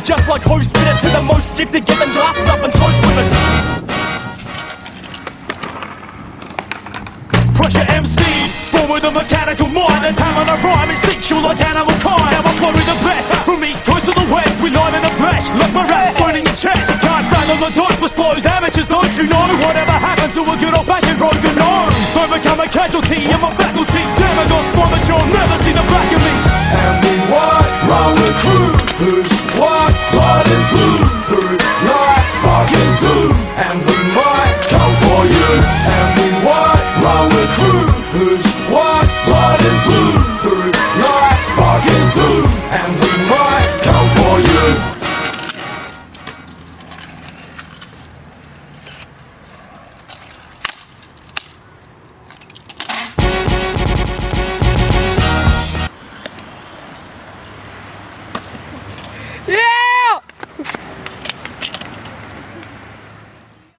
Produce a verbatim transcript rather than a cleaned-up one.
just like host spitters. To the most gifted, get them glasses up and toast with us. Pressure M C, born with a mechanical mind, and time on a rhyme instinctual like animal kind. I'm a flow with the best, from east coast to the west, we live in the flesh, like my rap's thrown in your chest. You can't fathom the dopeless flows, amateurs, don't you know? Whatever happened to a good old-fashioned broken nose? Don't become a casualty in my faculty. Damn, I got smart, but you'll never see the back of me. And we what? Wrong with crew, who's what? Blood is blue, through life's fucking zoo.